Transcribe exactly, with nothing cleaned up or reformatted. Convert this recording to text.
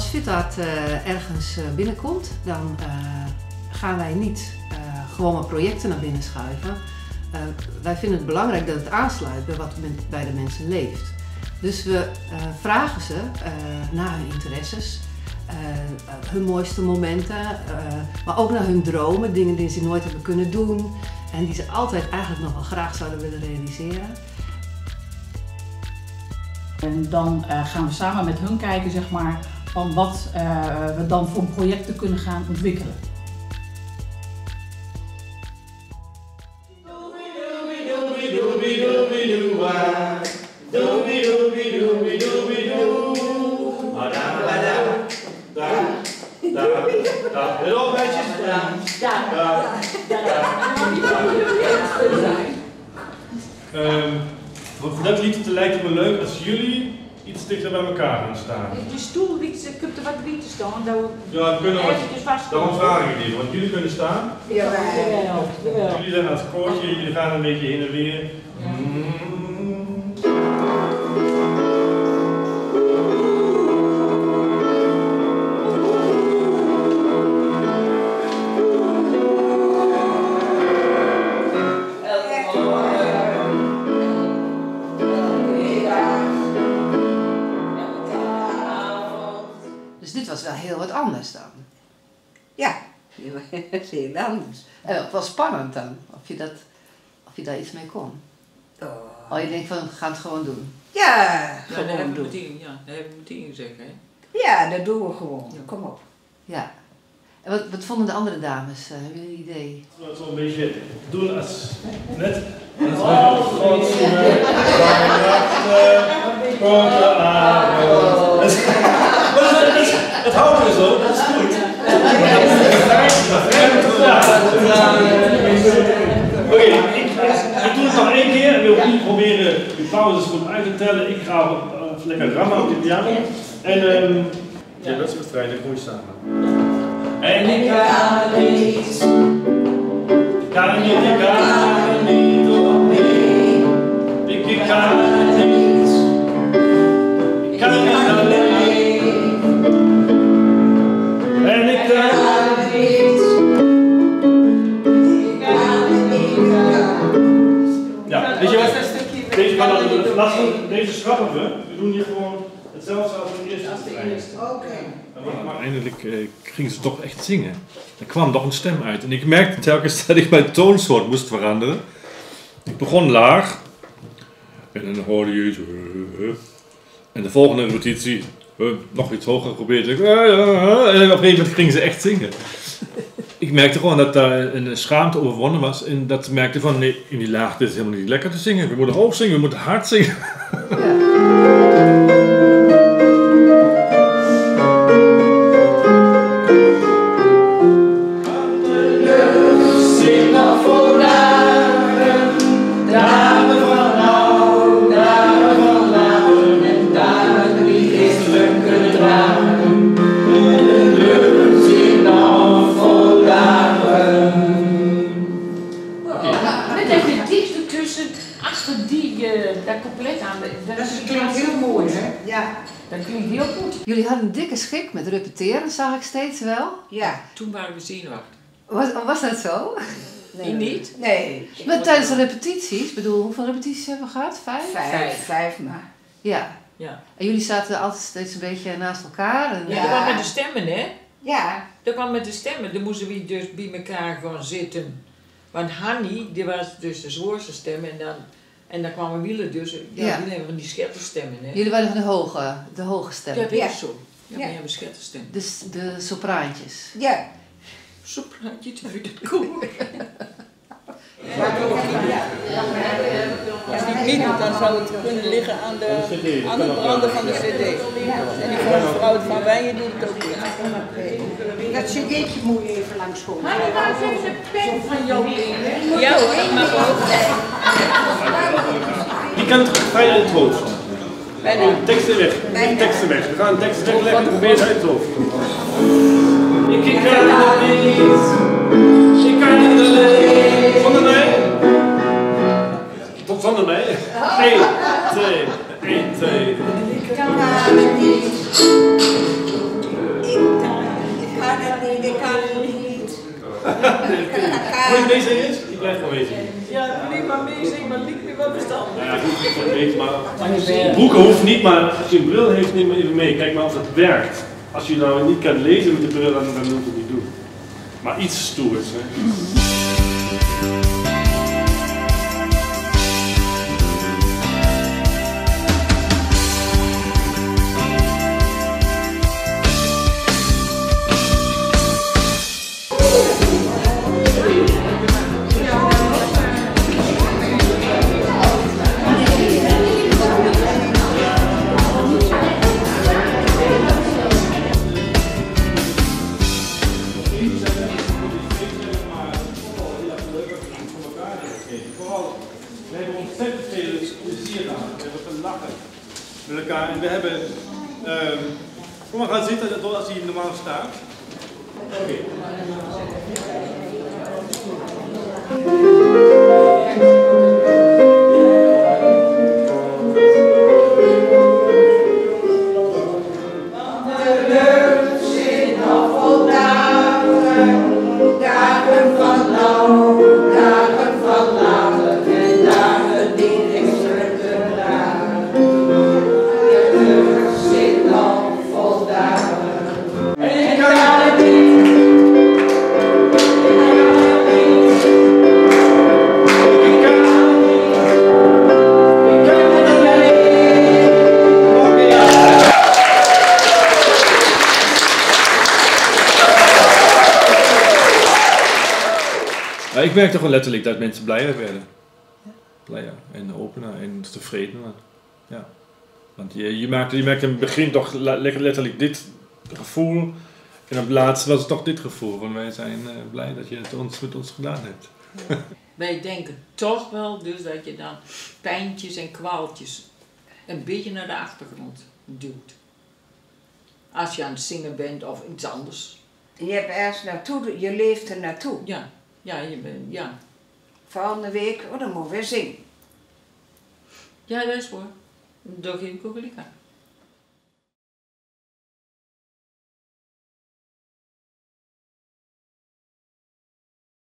Sittard uh, ergens uh, binnenkomt, dan uh, gaan wij niet uh, gewoon maar projecten naar binnen schuiven. Uh, wij vinden het belangrijk dat het aansluit bij wat bij de mensen leeft. Dus we uh, vragen ze uh, naar hun interesses, uh, uh, hun mooiste momenten, uh, maar ook naar hun dromen, dingen die ze nooit hebben kunnen doen en die ze altijd eigenlijk nog wel graag zouden willen realiseren. En dan uh, gaan we samen met hun kijken, zeg maar, van wat uh, we dan voor projecten kunnen gaan ontwikkelen. Um, voor dat lied lijkt het me leuk als jullie iets dichter bij elkaar gaan staan. Die stoel, ik heb er wat wie te staan. Ja, we kunnen wat. Daarom vraag ik jullie, want jullie kunnen staan. Ja, ja. Jullie zijn aan het koortje, jullie gaan een beetje heen en weer. Mm. Dus dit was wel heel wat anders dan. Ja, dat is heel anders. En ook wel spannend dan, of je, dat, of je daar iets mee kon. Oh, oh je denkt van, we gaan het gewoon doen. Ja, ja, gewoon dat hebben we doen. meteen, ja, dat hebben we meteen gezegd, hè? Ja, dat doen we gewoon. Ja. Kom op. Ja. En wat, wat vonden de andere dames? Uh, hebben jullie een idee? Dat we een beetje doen als net. Oh, Godse korte avond. Het houdt er zo, dat is goed. Oké, ik, ik doe het nog één keer en wil niet proberen de pauzes goed uit te tellen. Ik ga uh, lekker rammen op die piano. En um, ja, dat is wedstrijd, dan kom je samen. En ik kan niet, kan niet, ik kan niet, oh nee. Ik, ik kan niet, ik kan niet alleen. En ik kan niet, ik kan niet. Ja, weet je wat? Deze gaan we laten, deze schrappen we. We doen hier gewoon hetzelfde als de eerste wedstrijd. Oké. Maar uiteindelijk uh, gingen ze toch echt zingen. Er kwam toch een stem uit. En ik merkte telkens dat ik mijn toonsoort moest veranderen. Ik begon laag. En dan hoorde je zo. Uh, uh, en de volgende repetitie uh, nog iets hoger probeerde ik. Uh, uh, uh, en op een gegeven moment gingen ze echt zingen. Ik merkte gewoon dat daar een schaamte overwonnen was. En dat ze merkte van nee, in die laag, dit is helemaal niet lekker te zingen. We moeten hoog zingen, we moeten hard zingen. Ja. Dat klinkt heel mooi, hè? Ja. Dat klinkt heel goed. Jullie hadden een dikke schik met repeteren, zag ik steeds wel. Ja. Toen waren we zenuwachtig. Was, was dat zo? Nee. Niet? Nee. Maar tijdens de repetities, bedoel, hoeveel repetities hebben we gehad? Vijf? Vijf, vijf, vijf maar. Ja. Ja. En jullie zaten altijd steeds een beetje naast elkaar. En, Ja. Ja. Dat kwam met de stemmen, hè? Ja. Dat kwam met de stemmen. Dan moesten we dus bij elkaar gaan zitten. Want Hanny, die was dus de zwaarste stem en dan... En dan kwamen Wielen dus, ja, Ja. Wielen hebben die schetterstemmen, hè? Jullie waren de hoge, de hoge stemmen. Ja, dat Ja. is zo. Ja, Ja. we hebben schetterstemmen. Dus de sopraantjes. Ja. Sopraantje te uit het koor. Als die niet doet, dan zou het kunnen liggen aan de, aan de brander van de cd. En die van mevrouw van Weijen doet het ook niet. Dat cd'tje moet je even langs komen. Maar waar zit de pen van jou in? Ja, dat mag ook. Die kan het vrij uit het hoofd. Bijna. Teksten weg. Teksten weg. We gaan teksten wegleggen en proberen het uit het hoofd. Ik, ik kan het niet. Ik kan het alleen. Zonder mij. Tot zonder mij. één, twee, één, twee. Ik kan het niet. Wil je deze eens? Ik blijf gewoon weten. Ja, niet maar meezingen, maar niet meer wat bestand. Nou ja, hoeft niet van weet, maar boeken hoeft niet, maar als je een bril heeft, neem maar even mee. Kijk maar of het werkt. Als je nou niet kan lezen met de bril, dan, dan moet je het niet doen. Maar iets stoers, hè. We hebben ontzettend veel plezier aan. We hebben gelachen met elkaar en we hebben. Um, kom maar gaan zitten als hij normaal staat. Oké. Okay. Ik merkte gewoon letterlijk dat mensen blijer werden. Blijer en opener en tevredener. Ja. Want je, je, maakte, je merkte in het begin toch letterlijk dit gevoel. En op het laatst was het toch dit gevoel. Van wij zijn uh, blij dat je het ons, met ons gedaan hebt. Wij denken toch wel dus dat je dan pijntjes en kwaaltjes een beetje naar de achtergrond duwt. Als je aan het zingen bent of iets anders. Je hebt ergens naartoe, je leeft er naartoe. Ja. Ja, je bent, ja. Volgende week, oh, dan moeten we weer zingen. Ja, dat is voor. Dat geef ik ook gelijk aan.